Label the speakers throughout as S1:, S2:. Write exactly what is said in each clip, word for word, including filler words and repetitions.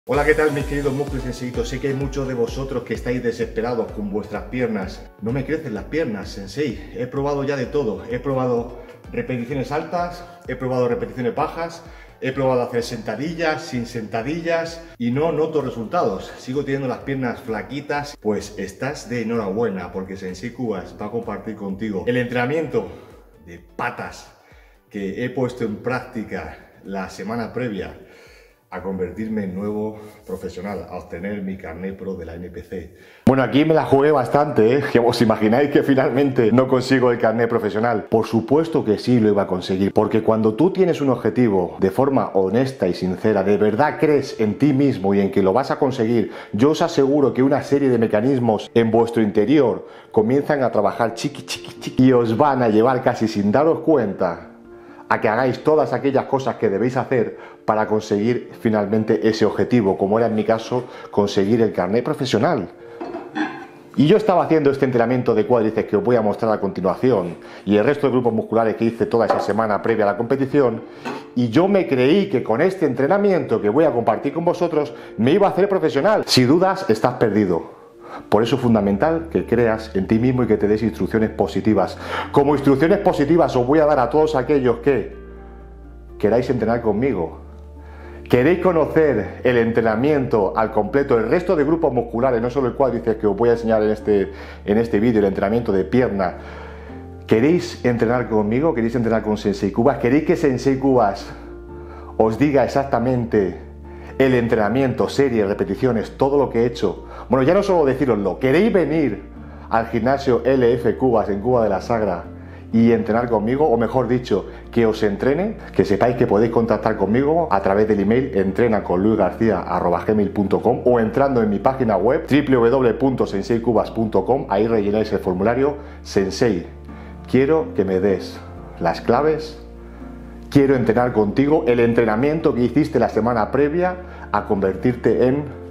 S1: Hola, ¿qué tal mis queridos músculos senseitos? Sé que hay muchos de vosotros que estáis desesperados con vuestras piernas. No me crecen las piernas, sensei. He probado ya de todo. He probado repeticiones altas, he probado repeticiones bajas, he probado hacer sentadillas, sin sentadillas y no noto resultados. Sigo teniendo las piernas flaquitas. Pues estás de enhorabuena porque Sensei Cubas va a compartir contigo el entrenamiento de patas que he puesto en práctica la semana previa a convertirme en nuevo profesional, a obtener mi carnet pro de la N P C. Bueno, aquí me la jugué bastante, ¿eh? ¿Os imagináis que finalmente no consigo el carnet profesional? Por supuesto que sí lo iba a conseguir, porque cuando tú tienes un objetivo de forma honesta y sincera, de verdad crees en ti mismo y en que lo vas a conseguir, yo os aseguro que una serie de mecanismos en vuestro interior comienzan a trabajar chiqui, chiqui, chiqui, y os van a llevar casi sin daros cuenta a que hagáis todas aquellas cosas que debéis hacer para conseguir finalmente ese objetivo, como era en mi caso conseguir el carnet profesional. Y yo estaba haciendo este entrenamiento de cuádriceps que os voy a mostrar a continuación y el resto de grupos musculares que hice toda esa semana previa a la competición, y yo me creí que con este entrenamiento que voy a compartir con vosotros me iba a hacer profesional. Si dudas, estás perdido. Por eso es fundamental que creas en ti mismo y que te des instrucciones positivas. Como instrucciones positivas os voy a dar a todos aquellos que queráis entrenar conmigo. Queréis conocer el entrenamiento al completo, el resto de grupos musculares, no solo el cuádriceps que os voy a enseñar en este, en este vídeo, el entrenamiento de pierna. ¿Queréis entrenar conmigo? ¿Queréis entrenar con Sensei Cubas? ¿Queréis que Sensei Cubas os diga exactamente el entrenamiento, series, repeticiones, todo lo que he hecho? Bueno, ya no solo deciroslo, ¿queréis venir al gimnasio L F Cubas en Cuba de la Sagra y entrenar conmigo? O mejor dicho, que os entrene, que sepáis que podéis contactar conmigo a través del email entrena con luis garcía arroba gmail punto com o entrando en mi página web w w w punto sensei cubas punto com. Ahí rellenáis el formulario. Sensei, quiero que me des las claves, quiero entrenar contigo, el entrenamiento que hiciste la semana previa a convertirte en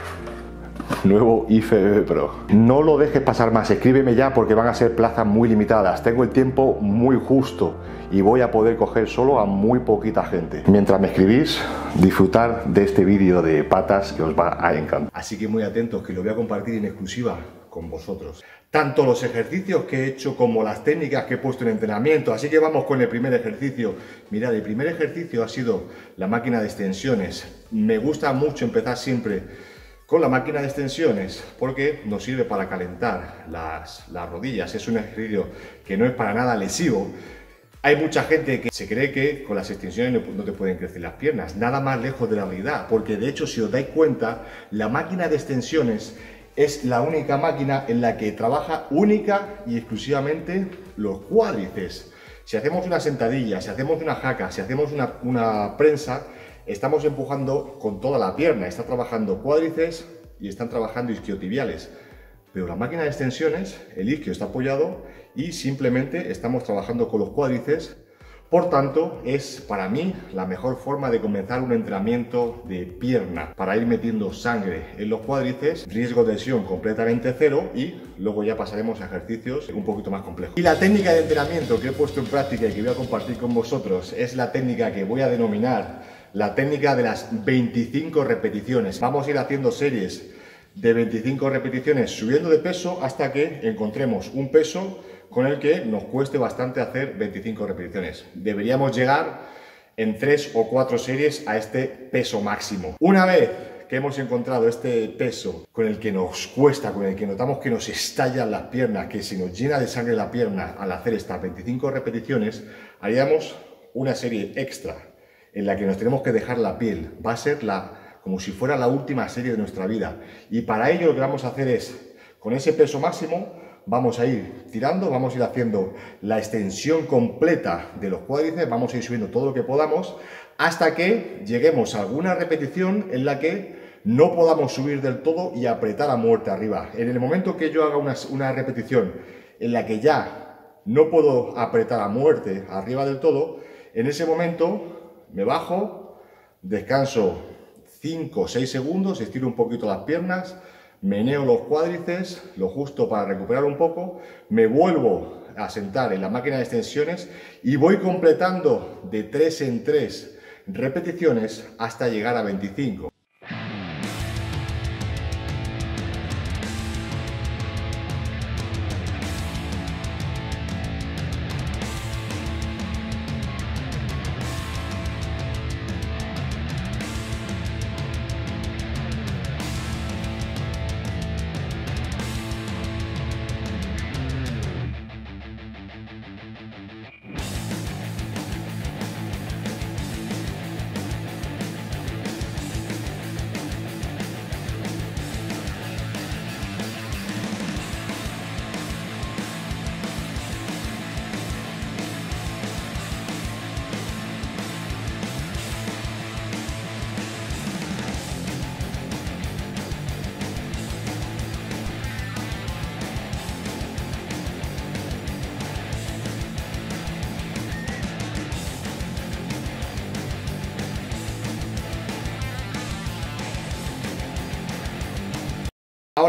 S1: nuevo I F B B Pro. No lo dejes pasar más, escríbeme ya porque van a ser plazas muy limitadas. Tengo el tiempo muy justo y voy a poder coger solo a muy poquita gente. Mientras me escribís, disfrutar de este vídeo de patas que os va a encantar. Así que muy atentos, que lo voy a compartir en exclusiva con vosotros. Tanto los ejercicios que he hecho como las técnicas que he puesto en entrenamiento. Así que vamos con el primer ejercicio. Mirad, el primer ejercicio ha sido la máquina de extensiones. Me gusta mucho empezar siempre con la máquina de extensiones porque nos sirve para calentar las, las rodillas. Es un ejercicio que no es para nada lesivo. Hay mucha gente que se cree que con las extensiones no, no te pueden crecer las piernas. Nada más lejos de la realidad, porque de hecho, si os dais cuenta, la máquina de extensiones es la única máquina en la que trabaja única y exclusivamente los cuádriceps. Si hacemos una sentadilla, si hacemos una jaca, si hacemos una, una prensa, estamos empujando con toda la pierna. Está trabajando cuádriceps y están trabajando isquiotibiales. Pero la máquina de extensiones, el isquio está apoyado y simplemente estamos trabajando con los cuádriceps. Por tanto, es para mí la mejor forma de comenzar un entrenamiento de pierna, para ir metiendo sangre en los cuádriceps, riesgo de lesión completamente cero, y luego ya pasaremos a ejercicios un poquito más complejos. Y la técnica de entrenamiento que he puesto en práctica y que voy a compartir con vosotros es la técnica que voy a denominar la técnica de las veinticinco repeticiones. Vamos a ir haciendo series de veinticinco repeticiones subiendo de peso hasta que encontremos un peso con el que nos cueste bastante hacer veinticinco repeticiones. Deberíamos llegar en tres o cuatro series a este peso máximo. Una vez que hemos encontrado este peso con el que nos cuesta, con el que notamos que nos estallan las piernas, que se nos llena de sangre la pierna al hacer estas veinticinco repeticiones, haríamos una serie extra en la que nos tenemos que dejar la piel. Va a ser la, como si fuera la última serie de nuestra vida. Y para ello lo que vamos a hacer es, con ese peso máximo, vamos a ir tirando, vamos a ir haciendo la extensión completa de los cuádriceps, vamos a ir subiendo todo lo que podamos hasta que lleguemos a alguna repetición en la que no podamos subir del todo y apretar a muerte arriba. En el momento que yo haga una, una repetición en la que ya no puedo apretar a muerte arriba del todo, en ese momento me bajo, descanso cinco o seis segundos, estiro un poquito las piernas, meneo los cuádriceps, lo justo para recuperar un poco, me vuelvo a sentar en la máquina de extensiones y voy completando de tres en tres repeticiones hasta llegar a veinticinco.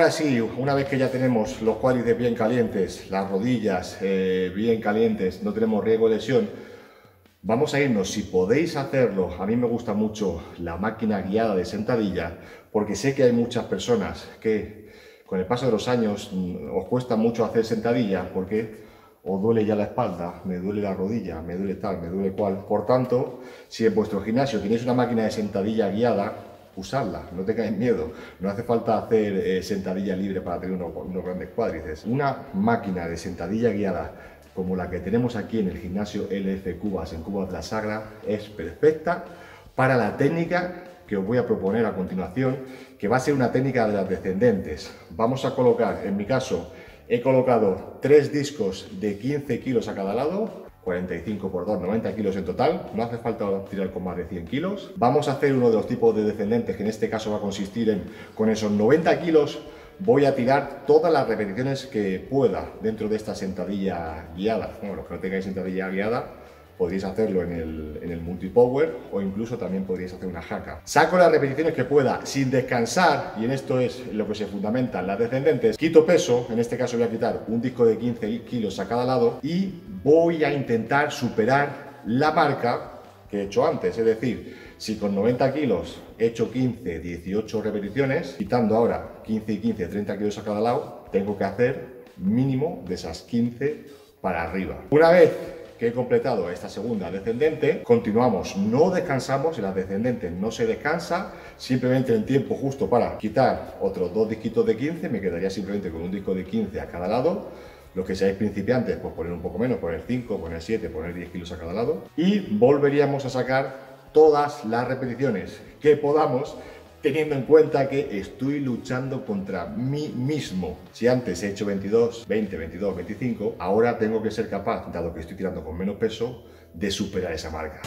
S1: Ahora sí, una vez que ya tenemos los cuádriceps bien calientes, las rodillas eh, bien calientes, no tenemos riesgo de lesión, vamos a irnos, si podéis hacerlo, a mí me gusta mucho la máquina guiada de sentadilla, porque sé que hay muchas personas que con el paso de los años os cuesta mucho hacer sentadilla, porque os duele ya la espalda, me duele la rodilla, me duele tal, me duele cual. Por tanto, si en vuestro gimnasio tenéis una máquina de sentadilla guiada, usarla, no tengáis miedo, no hace falta hacer eh, sentadilla libre para tener unos, unos grandes cuádriceps. Una máquina de sentadilla guiada como la que tenemos aquí en el gimnasio L F Cubas en Cubas de la Sagra es perfecta para la técnica que os voy a proponer a continuación, que va a ser una técnica de las descendentes. Vamos a colocar, en mi caso, he colocado tres discos de quince kilos a cada lado, cuarenta y cinco por dos, noventa kilos en total, no hace falta tirar con más de cien kilos. Vamos a hacer uno de los tipos de descendentes, que en este caso va a consistir en, con esos noventa kilos, voy a tirar todas las repeticiones que pueda dentro de esta sentadilla guiada. Bueno, los que no tengáis sentadilla guiada, podéis hacerlo en el, en el multipower o incluso también podéis hacer una jaca. Saco las repeticiones que pueda sin descansar, y en esto es lo que se fundamentan las descendentes. Quito peso, en este caso voy a quitar un disco de quince kilos a cada lado y voy a intentar superar la marca que he hecho antes. Es decir, si con noventa kilos he hecho quince, dieciocho repeticiones, quitando ahora quince y quince, treinta kilos a cada lado, tengo que hacer mínimo de esas quince para arriba. Una vez que he completado esta segunda descendente, continuamos, no descansamos, en las descendentes no se descansa, simplemente el tiempo justo para quitar otros dos disquitos de quince, me quedaría simplemente con un disco de quince a cada lado. Los que seáis principiantes, pues poner un poco menos, poner cinco, poner siete, poner diez kilos a cada lado, y volveríamos a sacar todas las repeticiones que podamos, teniendo en cuenta que estoy luchando contra mí mismo. Si antes he hecho veintidós, veinte, veintidós, veinticinco, ahora tengo que ser capaz, dado que estoy tirando con menos peso, de superar esa marca.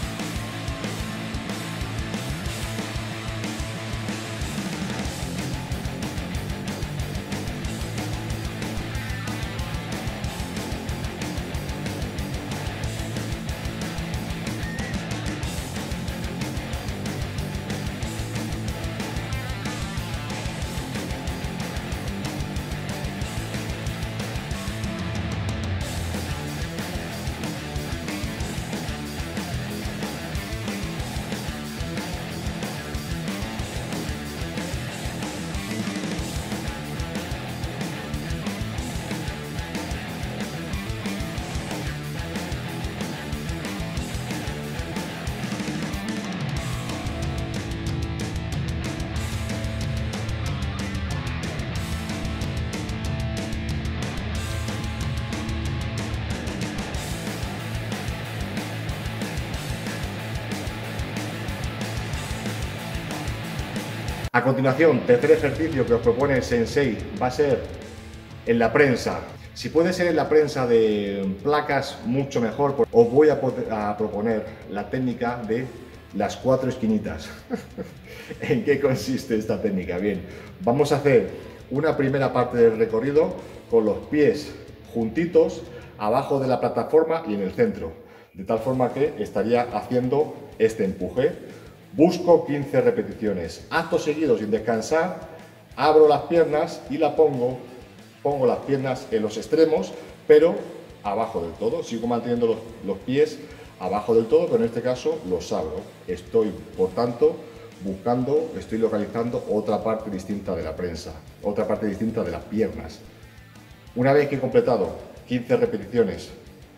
S1: A continuación, tercer ejercicio que os propone el Sensei va a ser en la prensa. Si puede ser en la prensa de placas, mucho mejor. Os voy a, a proponer la técnica de las cuatro esquinitas. ¿En qué consiste esta técnica? Bien, vamos a hacer una primera parte del recorrido con los pies juntitos abajo de la plataforma y en el centro, de tal forma que estaría haciendo este empuje. Busco quince repeticiones. Acto seguido, sin descansar, abro las piernas y la pongo, pongo las piernas en los extremos, pero abajo del todo. Sigo manteniendo los, los pies abajo del todo, pero en este caso los abro. Estoy, por tanto, buscando, estoy localizando otra parte distinta de la prensa, otra parte distinta de las piernas. Una vez que he completado quince repeticiones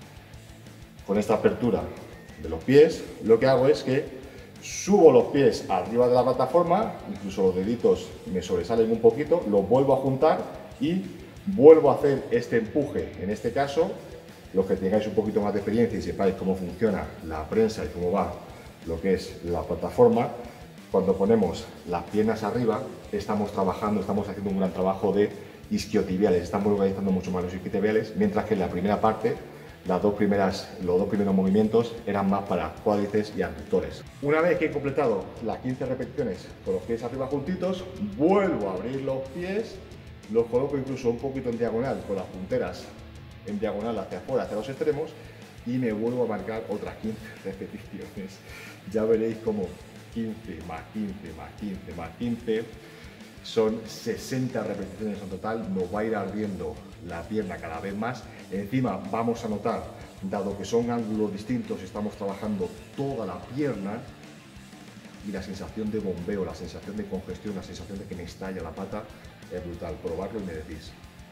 S1: con esta apertura de los pies, lo que hago es que subo los pies arriba de la plataforma, incluso los deditos me sobresalen un poquito, los vuelvo a juntar y vuelvo a hacer este empuje. En este caso, los que tengáis un poquito más de experiencia y sepáis cómo funciona la prensa y cómo va lo que es la plataforma, cuando ponemos las piernas arriba, estamos trabajando, estamos haciendo un gran trabajo de isquiotibiales, estamos localizando mucho más los isquiotibiales, mientras que en la primera parte, las dos primeras, los dos primeros movimientos eran más para cuádriceps y abductores. Una vez que he completado las quince repeticiones con los pies arriba juntitos, vuelvo a abrir los pies, los coloco incluso un poquito en diagonal, con las punteras en diagonal hacia afuera, hacia los extremos, y me vuelvo a marcar otras quince repeticiones. Ya veréis como quince más quince más quince más quince son sesenta repeticiones en total, nos va a ir ardiendo la pierna cada vez más. Encima vamos a notar, dado que son ángulos distintos, estamos trabajando toda la pierna y la sensación de bombeo, la sensación de congestión, la sensación de que me estalla la pata es brutal. Probarlo y me decís.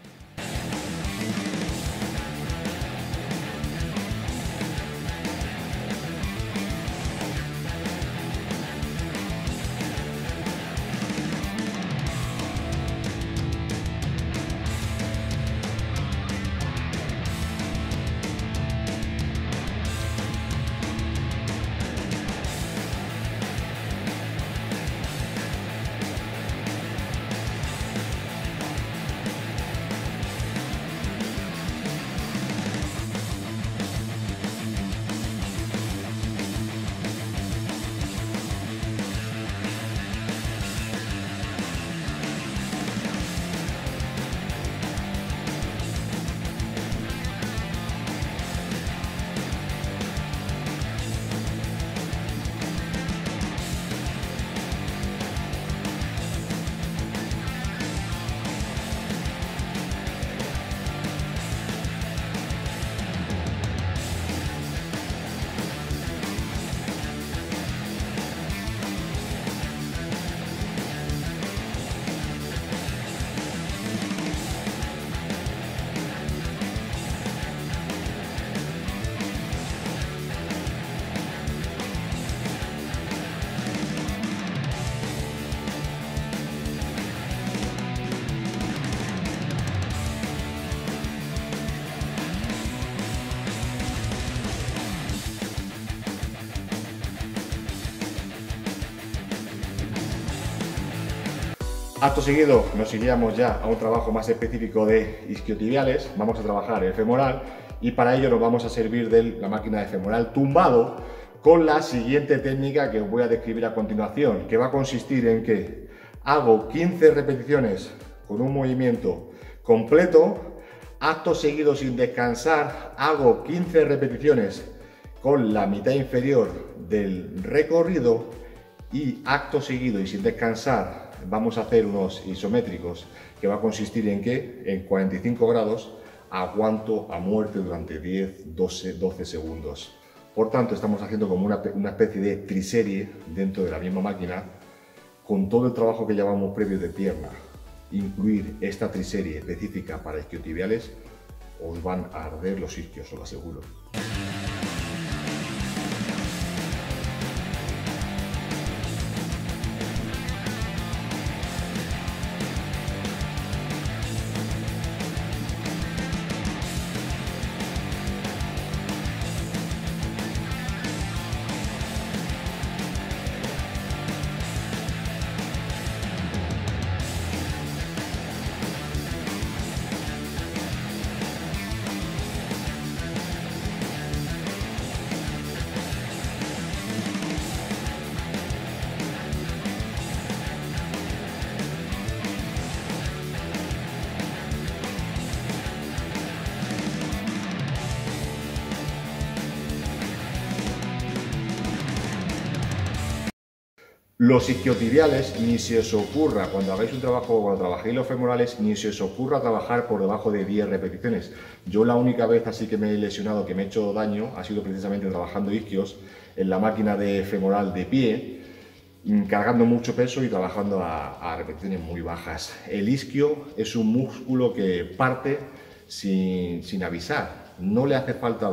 S1: Acto seguido nos iríamos ya a un trabajo más específico de isquiotibiales. Vamos a trabajar el femoral y para ello nos vamos a servir de la máquina de femoral tumbado con la siguiente técnica que os voy a describir a continuación, que va a consistir en que hago quince repeticiones con un movimiento completo, acto seguido sin descansar hago quince repeticiones con la mitad inferior del recorrido y acto seguido y sin descansar vamos a hacer unos isométricos que va a consistir en que en cuarenta y cinco grados aguanto a muerte durante diez, doce, doce segundos. Por tanto, estamos haciendo como una, una especie de triserie dentro de la misma máquina con todo el trabajo que llevamos previo de pierna. Incluir esta triserie específica para isquiotibiales os van a arder los isquios, os lo aseguro. Los isquiotibiales, ni se os ocurra, cuando hagáis un trabajo, cuando trabajéis los femorales, ni se os ocurra trabajar por debajo de diez repeticiones. Yo la única vez así que me he lesionado, que me he hecho daño, ha sido precisamente trabajando isquios en la máquina de femoral de pie, cargando mucho peso y trabajando a, a repeticiones muy bajas. El isquio es un músculo que parte sin, sin avisar, no le hace falta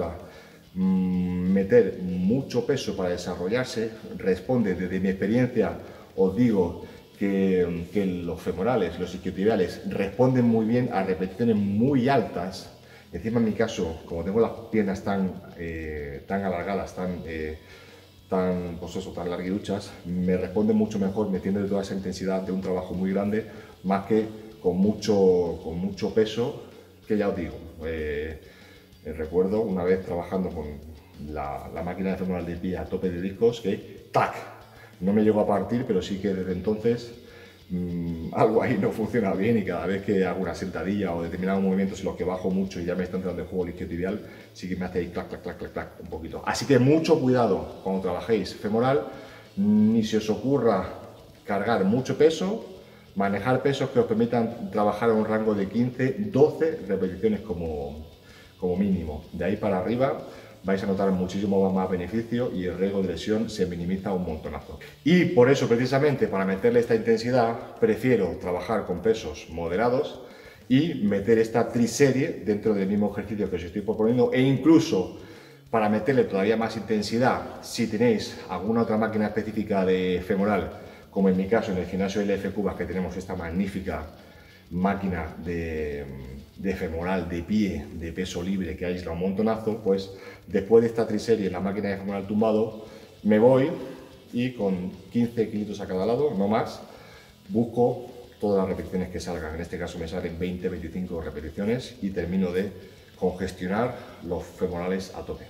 S1: meter mucho peso para desarrollarse. Responde, desde mi experiencia os digo que, que los femorales, los isquiotibiales responden muy bien a repeticiones muy altas. Encima en mi caso, como tengo las piernas tan, eh, tan alargadas, tan, eh, tan, pues eso, tan larguiruchas, me responden mucho mejor metiendo toda esa intensidad de un trabajo muy grande, más que con mucho, con mucho peso, que ya os digo. Eh, Recuerdo una vez trabajando con la, la máquina de femoral de pie a tope de discos que ¡tac! No me llegó a partir, pero sí que desde entonces mmm, algo ahí no funciona bien y cada vez que hago una sentadilla o determinados movimientos en los que bajo mucho y ya me está entrando en juego el isquiotibial, sí que me hace ahí clac, clac, clac, clac, clac un poquito. Así que mucho cuidado cuando trabajéis femoral, ni se os ocurra cargar mucho peso, Manejar pesos que os permitan trabajar a un rango de quince, doce repeticiones como, como mínimo. De ahí para arriba vais a notar muchísimo más beneficio y el riesgo de lesión se minimiza un montonazo. Y por eso, precisamente, para meterle esta intensidad, prefiero trabajar con pesos moderados y meter esta triserie dentro del mismo ejercicio que os estoy proponiendo, e incluso para meterle todavía más intensidad, si tenéis alguna otra máquina específica de femoral, como en mi caso en el gimnasio L F Cubas, que tenemos esta magnífica máquina de, de femoral de pie, de peso libre, que aísla un montonazo, pues después de esta triserie en la máquina de femoral tumbado, me voy y con quince kilitos a cada lado, no más, busco todas las repeticiones que salgan. En este caso me salen veinte, veinticinco repeticiones y termino de congestionar los femorales a tope.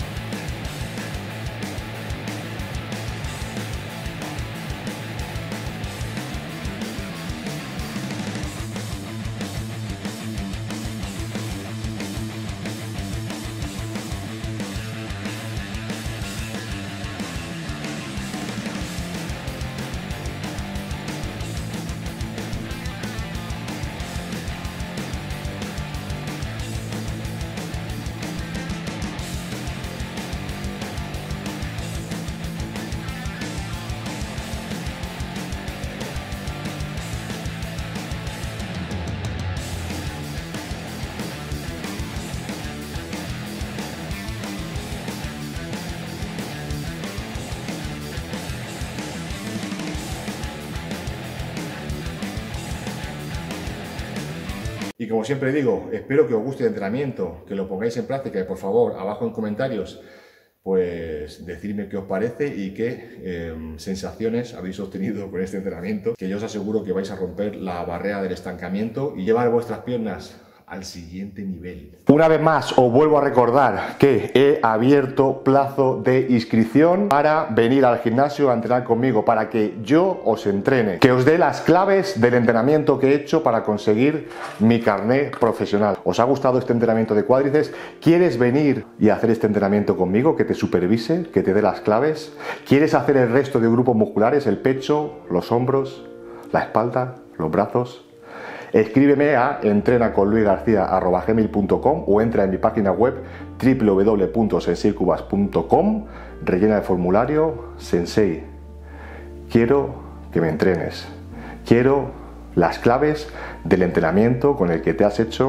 S1: Y como siempre digo, espero que os guste el entrenamiento, que lo pongáis en práctica y por favor, abajo en comentarios, pues decidme qué os parece y qué eh, sensaciones habéis obtenido con este entrenamiento, que yo os aseguro que vais a romper la barrera del estancamiento y llevar vuestras piernas al siguiente nivel. Una vez más os vuelvo a recordar que he abierto plazo de inscripción para venir al gimnasio a entrenar conmigo, para que yo os entrene, que os dé las claves del entrenamiento que he hecho para conseguir mi carnet profesional. ¿Os ha gustado este entrenamiento de cuádriceps? ¿Quieres venir y hacer este entrenamiento conmigo, que te supervise, que te dé las claves? ¿Quieres hacer el resto de grupos musculares, el pecho, los hombros, la espalda, los brazos? Escríbeme a entrena con luis garcía arroba gmail punto com o entra en mi página web w w w punto sensei cubas punto com, rellena el formulario. Sensei, quiero que me entrenes, quiero las claves del entrenamiento con el que te has hecho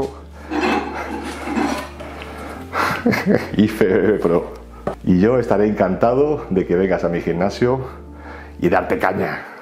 S1: I F B B Pro. Y yo estaré encantado de que vengas a mi gimnasio y darte caña.